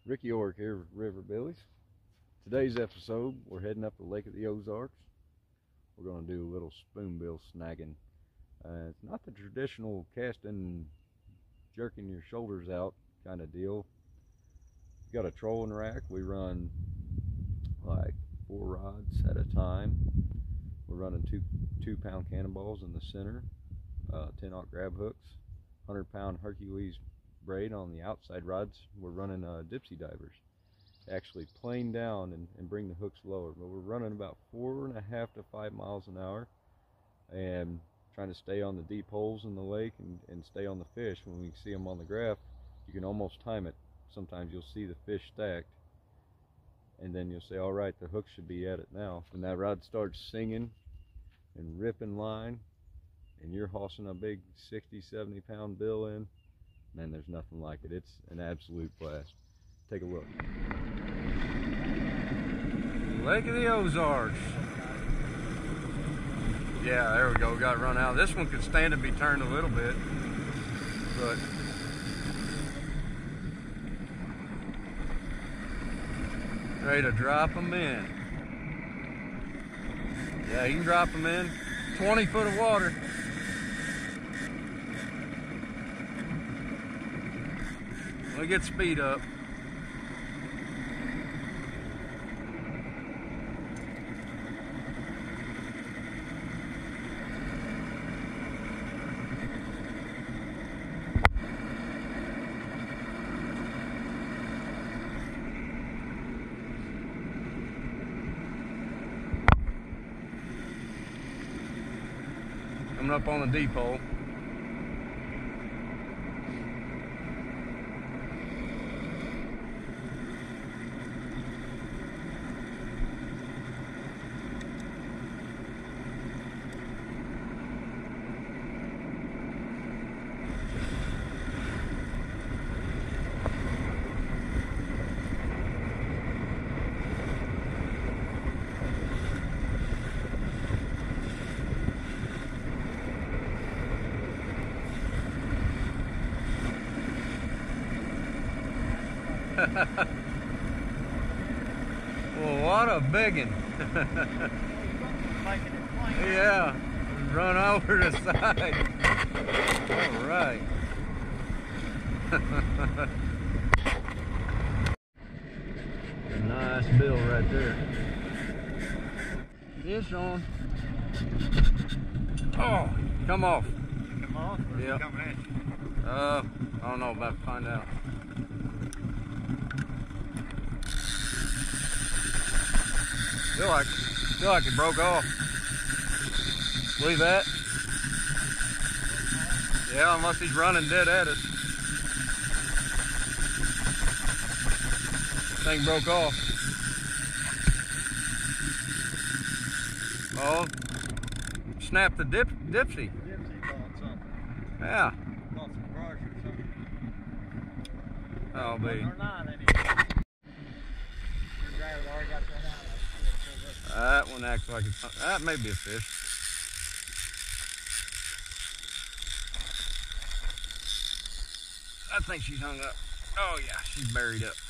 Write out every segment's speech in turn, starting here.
Ricky Ork here with RIVERBILLIES. Today's episode, we're heading up the Lake of the Ozarks. We're going to do a little spoonbill snagging. It's not the traditional casting, jerking your shoulders out kind of deal. We've got a trolling rack. We run like 4 rods at a time. We're running two pound cannonballs in the center, 10-aught grab hooks, 100-pound Hercules braid on the outside rods. We're running dipsy divers, actually plane down and bring the hooks lower, but we're running about 4.5 to 5 miles an hour and trying to stay on the deep holes in the lake and stay on the fish. When we see them on the graph, you can almost time it. Sometimes you'll see the fish stacked and then you'll say, all right, the hook should be at it now. When that rod starts singing and ripping line and you're hossing a big 60-70 pound bill in, man, there's nothing like it. It's an absolute blast. Take a look. Lake of the Ozarks. Yeah, there we go. Got run out. This one could stand to be turned a little bit, but ready to drop them in. Yeah, you can drop them in. 20 foot of water. We get speed up. Coming up on the deep hole. Well, what a biggin'. Yeah, run over the side. All right. A nice bill right there. Fish on. Oh, come off. Come off? Yeah. Coming at you? I don't know, about to find out. Feel like it broke off. Believe that? Yeah, unless he's running dead at us. Thing broke off. Oh, snapped the dipsy. Dipsy caught something. Yeah. Caught some brush or something. I'll be. Or not, anyway. Your driver's already got that out. That one acts like it's, that may be a fish. I think she's hung up. Oh yeah, she's buried up.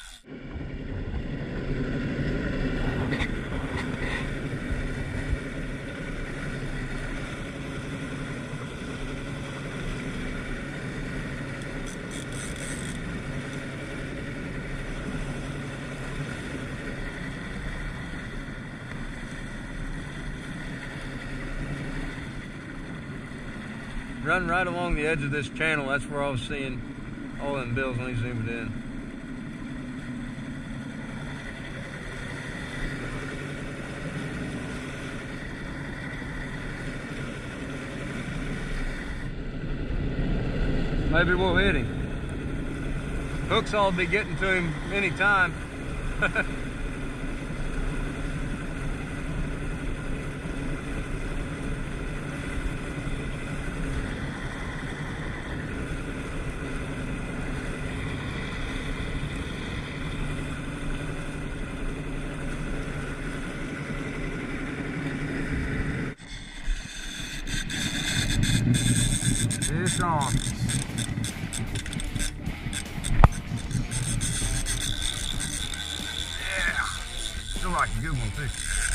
Run right along the edge of this channel. That's where I was seeing all them bills when he zoomed in. Maybe we'll hit him. Hooks will be getting to him anytime. Fish on. like a good one too.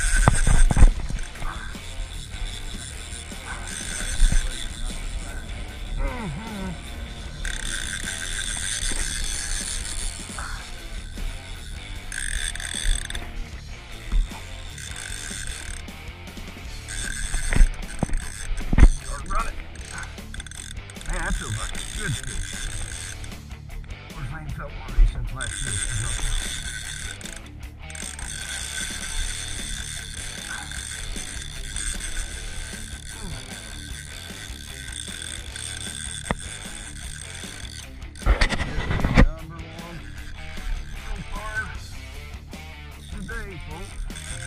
Man, that feels like a good fish. Where's I ain't felt one of these since last year? Number one so far today, folks.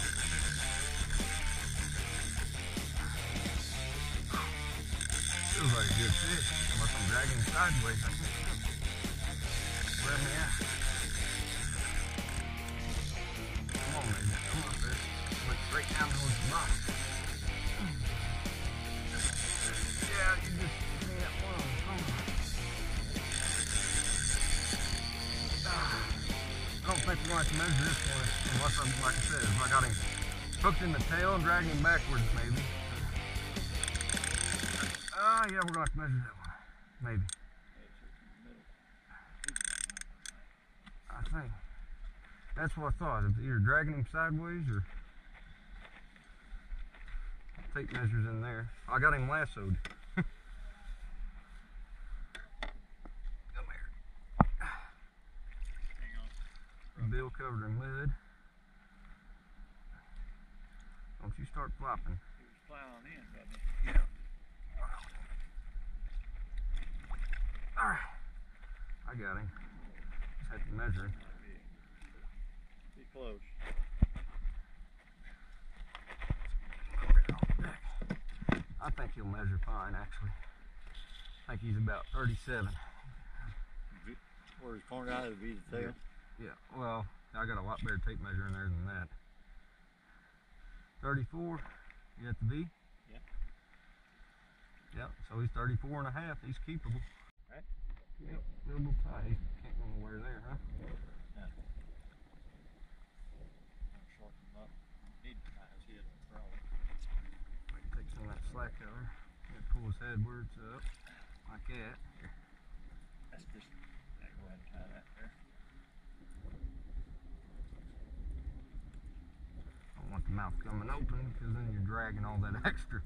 Feels like a good fish, unless I'm dragging him sideways. Where am I at? Come on, baby. Come on, fish. Went straight down towards the bottom. Yeah, you just can't one. Come on. I don't think we're going to have to measure this one unless I'm, like I said, if I got him hooked in the tail and dragging him backwards, maybe. Yeah, we're going to have to measure that one. Maybe. I think. That's what I thought. It's either dragging him sideways or tape measures in there. I got him lassoed. Come here. Bill covered in mud. Don't you start flopping. He was plowing in, wasn't he? Yeah. Alright. I got him. Just had to measure him. Be close. I think he'll measure fine, actually. I think he's about 37. Where he's pointed out, it'd be the tail. Yeah, well, I got a lot better tape measure in there than that. 34, you at the V? Yeah. Yeah, so he's 34 and a half. He's keepable. Right. Yep, double tie. He can't go nowhere there, huh? Yeah. I'll shorten him up. Need to tie his head and throw it. Take some of that slack cover. Pull his headwards up like that. That's just, go ahead and tie that there. Don't want the mouth coming open because then you're dragging all that extra.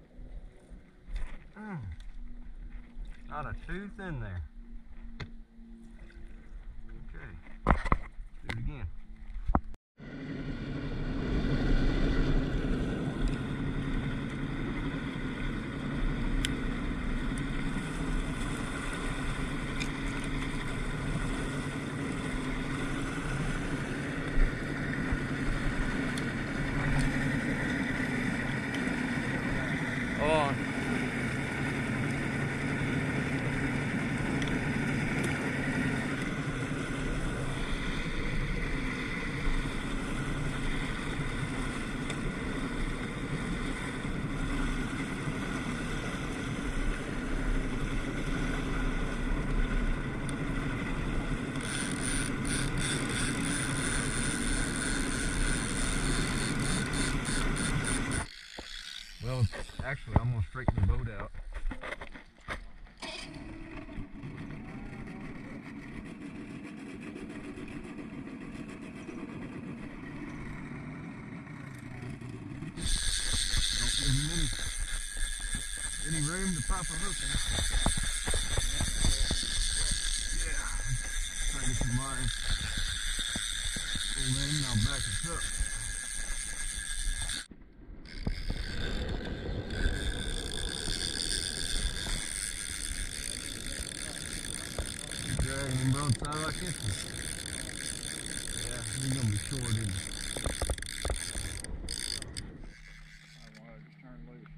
Not a tooth in there. Okay, let's do it again. On. Well, actually, I'm going to straighten the boat out. Don't give him any room to pop a hook in. Yeah, try to get some line. Pull in and I'll back it up. Dragging him broadside like this one. Yeah, he's gonna be short, isn't he? I want to just turn loose.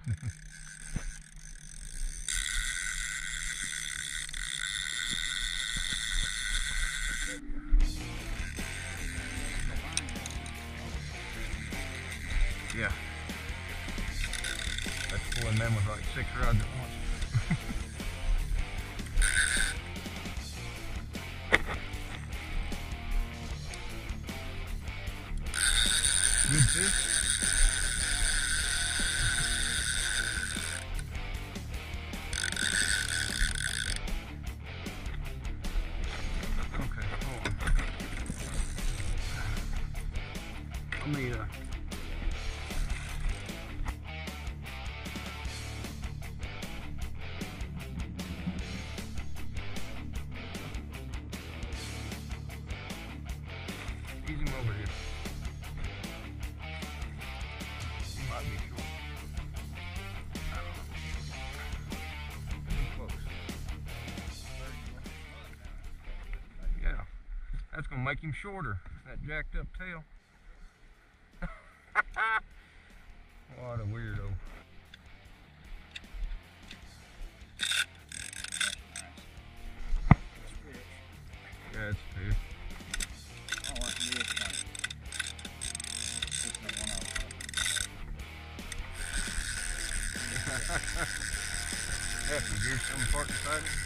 Yeah. That's pulling them with like 6 rods at once. fish. Okay, hold on. Let me ease him over here. He might be short. I don't know. Too close. Yeah, that's gonna make him shorter. That jacked up tail. What a weirdo. Yeah, it's fish. Oh, that's me. Yeah, can you hear some part beside it?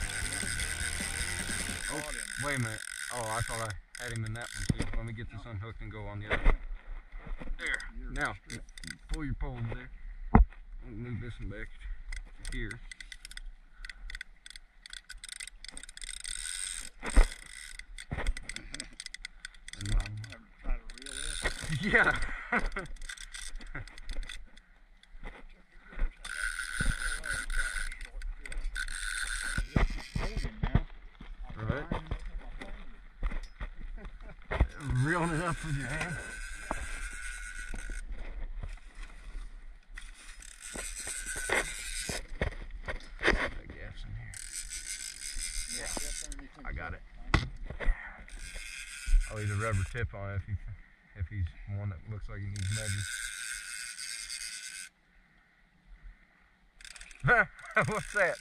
Oh, wait a minute. Oh, I thought I had him in that one too. Let me get this unhooked and go on the other one. There. Now, pull your pole there. Move this one back to here. Try to reel this. Yeah. Right. Reeling it up with your hand. Gaps in here. Yeah, I got it. I'll leave a rubber tip on it if he's one that looks like he needs measures. What's that?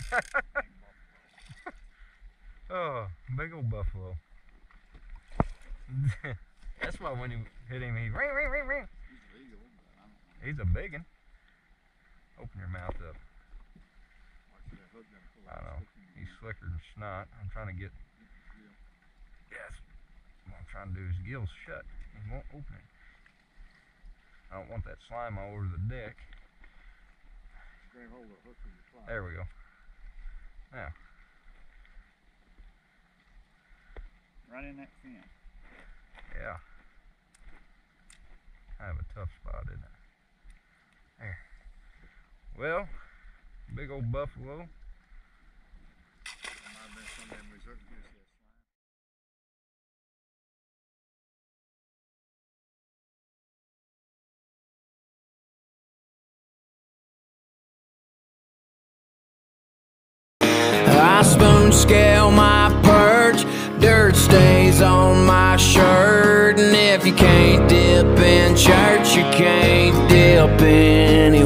Oh, big old buffalo. That's why when you hit him, he ring, ring, ring, ring. He's a big one. Open your mouth up. I know. He's slicker than snot. I'm trying to get. Yes. What I'm trying to do is gills shut. He won't open it. I don't want that slime all over the deck. There we go. Now. Right in that fin. Yeah. Kind of a tough spot, isn't it? There. Well, big old buffalo. I spoon scale my perch, dirt stays on my shirt, and if you can't dip in church, you can't dip in